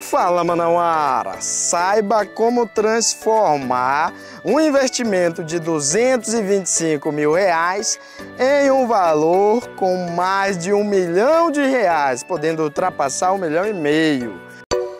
Fala, Manauara! Saiba como transformar um investimento de R$225 mil em um valor com mais de R$1 milhão, podendo ultrapassar R$1,5 milhão.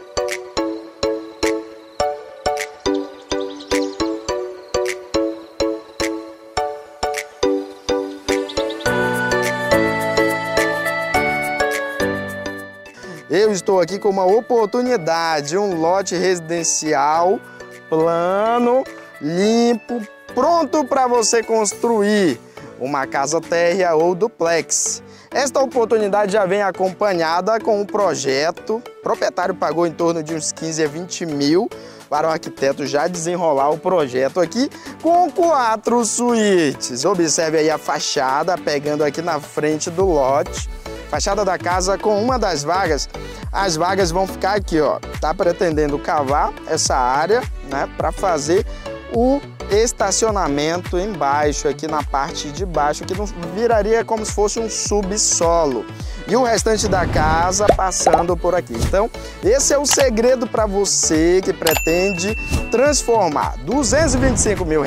Eu estou aqui com uma oportunidade, um lote residencial plano, limpo, pronto para você construir uma casa térrea ou duplex. Esta oportunidade já vem acompanhada com um projeto. O proprietário pagou em torno de uns 15 a 20 mil para o arquiteto já desenrolar o projeto aqui com 4 suítes. Observe aí a fachada pegando aqui na frente do lote. Fachada da casa com uma das vagas. As vagas vão ficar aqui, ó. Tá pretendendo cavar essa área, né, para fazer o estacionamento embaixo, aqui na parte de baixo, que não viraria como se fosse um subsolo. E o restante da casa passando por aqui. Então, esse é o segredo para você que pretende transformar R$225 mil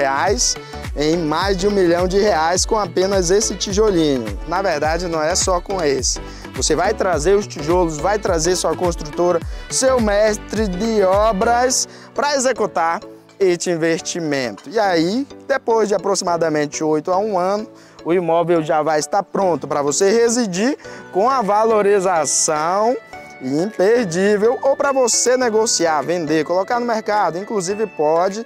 em mais de R$1 milhão com apenas esse tijolinho. Na verdade, não é só com esse. Você vai trazer os tijolos, vai trazer sua construtora, seu mestre de obras para executar este investimento. E aí, depois de aproximadamente 8 a 1 ano, o imóvel já vai estar pronto para você residir com a valorização imperdível ou para você negociar, vender, colocar no mercado. Inclusive pode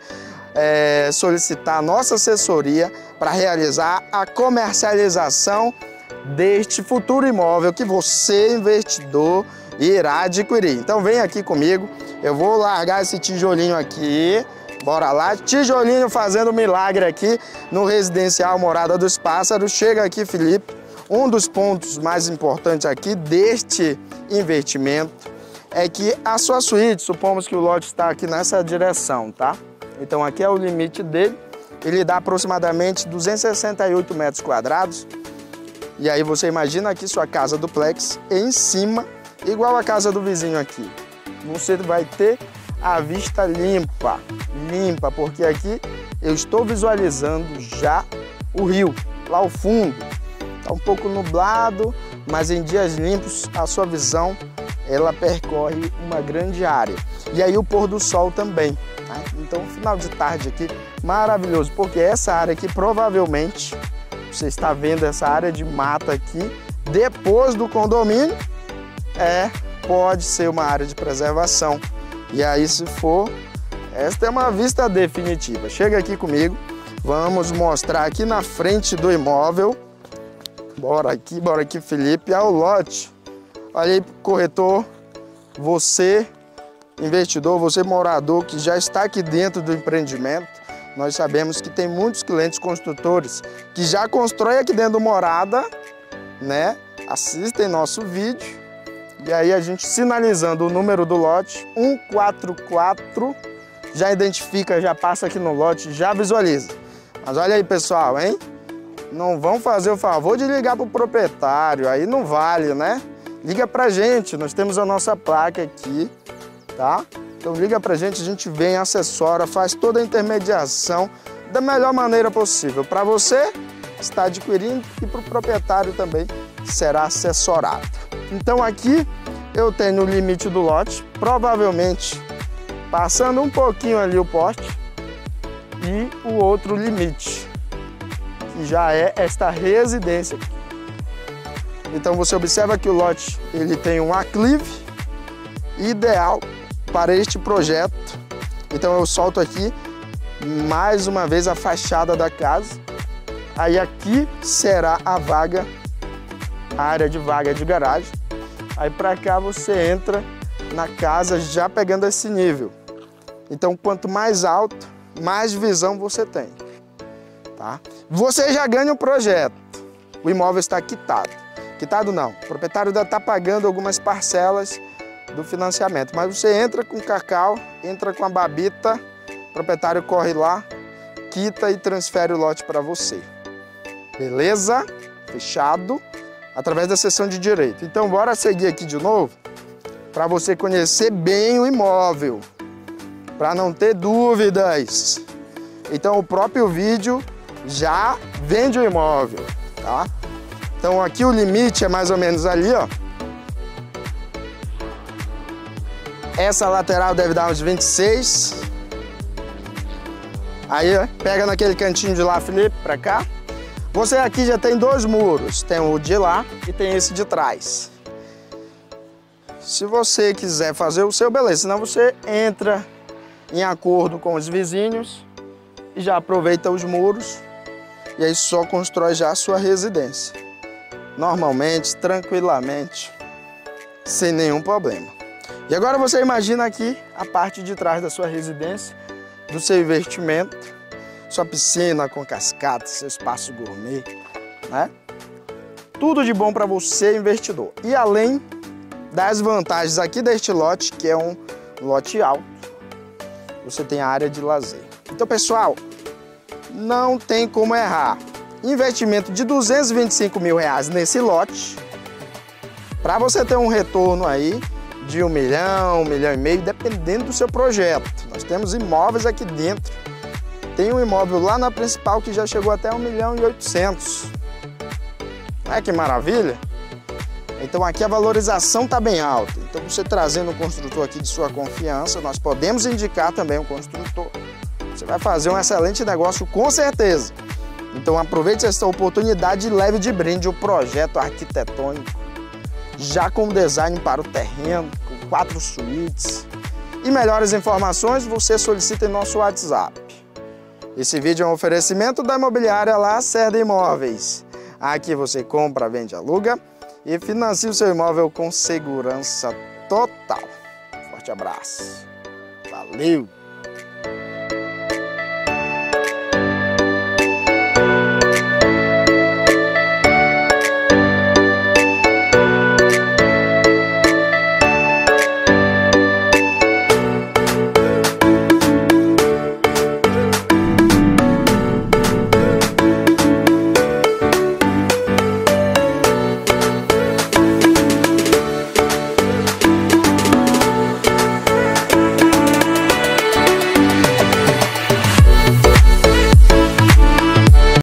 solicitar nossa assessoria para realizar a comercialização deste futuro imóvel que você, investidor, irá adquirir. Então vem aqui comigo, eu vou largar esse tijolinho aqui. Bora lá, tijolinho fazendo milagre aqui no residencial Morada dos Pássaros. Chega aqui, Felipe. Um dos pontos mais importantes aqui deste investimento é que a sua suíte, supomos que o lote está aqui nessa direção, tá? Então aqui é o limite dele, ele dá aproximadamente 268 metros quadrados. E aí você imagina aqui sua casa duplex em cima, igual a casa do vizinho aqui. Você vai ter a vista limpa, porque aqui eu estou visualizando já o rio, lá ao fundo. Está um pouco nublado, mas em dias limpos a sua visão ela percorre uma grande área. E aí o pôr do sol também, tá? Então final de tarde aqui maravilhoso, porque essa área aqui provavelmente, você está vendo essa área de mata aqui, depois do condomínio, pode ser uma área de preservação. E aí, se for, esta é uma vista definitiva. Chega aqui comigo, vamos mostrar aqui na frente do imóvel. Bora aqui, Felipe, ao lote. Olha aí, corretor, você, investidor, você morador que já está aqui dentro do empreendimento. Nós sabemos que tem muitos clientes construtores que já constroem aqui dentro do Morada, né? Assistem nosso vídeo. E aí a gente sinalizando o número do lote, 144, já identifica, já passa aqui no lote, já visualiza. Mas olha aí, pessoal, hein? Não vão fazer o favor de ligar para o proprietário, aí não vale, né? Liga pra gente, nós temos a nossa placa aqui, tá? Então liga pra gente, a gente vem, assessora, faz toda a intermediação da melhor maneira possível. Para você está adquirindo e para o proprietário também será assessorado. Então aqui eu tenho o limite do lote, provavelmente passando um pouquinho ali o poste e o outro limite, que já é esta residência. Então você observa que o lote ele tem um aclive ideal para este projeto. Então eu solto aqui mais uma vez a fachada da casa. Aí aqui será a vaga, a área de vaga de garagem. Aí para cá você entra na casa já pegando esse nível. Então quanto mais alto, mais visão você tem, tá? Você já ganha o projeto. O imóvel está quitado. Quitado não, o proprietário ainda está pagando algumas parcelas do financiamento, mas você entra com cacau, entra com a babita, o proprietário corre lá, quita e transfere o lote para você. Beleza? Fechado através da seção de direito. Então bora seguir aqui de novo. para você conhecer bem o imóvel, para não ter dúvidas. Então o próprio vídeo já vende o imóvel, tá? Então aqui o limite é mais ou menos ali, ó. Essa lateral deve dar uns 26. Aí, ó, pega naquele cantinho de lá, Felipe, pra cá. Você aqui já tem dois muros, tem o de lá e tem esse de trás. Se você quiser fazer o seu, beleza, senão você entra em acordo com os vizinhos e já aproveita os muros e aí só constrói já a sua residência. Normalmente, tranquilamente, sem nenhum problema. E agora você imagina aqui a parte de trás da sua residência, do seu investimento, sua piscina com cascata, seu espaço gourmet, né? Tudo de bom para você, investidor. E além das vantagens aqui deste lote, que é um lote alto, você tem a área de lazer. Então, pessoal, não tem como errar. Investimento de R$225 mil nesse lote, para você ter um retorno aí de 1 milhão, 1,5 milhão, dependendo do seu projeto. Nós temos imóveis aqui dentro. Tem um imóvel lá na principal que já chegou até 1.800.000. Olha que maravilha! Então aqui a valorização está bem alta. Então você trazendo um construtor aqui de sua confiança, nós podemos indicar também um construtor. Você vai fazer um excelente negócio com certeza. Então aproveite essa oportunidade e leve de brinde o projeto arquitetônico, já com design para o terreno, com 4 suítes. E melhores informações você solicita em nosso WhatsApp. Esse vídeo é um oferecimento da imobiliária Lacerda Imóveis. Aqui você compra, vende, aluga e financia o seu imóvel com segurança total. Forte abraço. Valeu!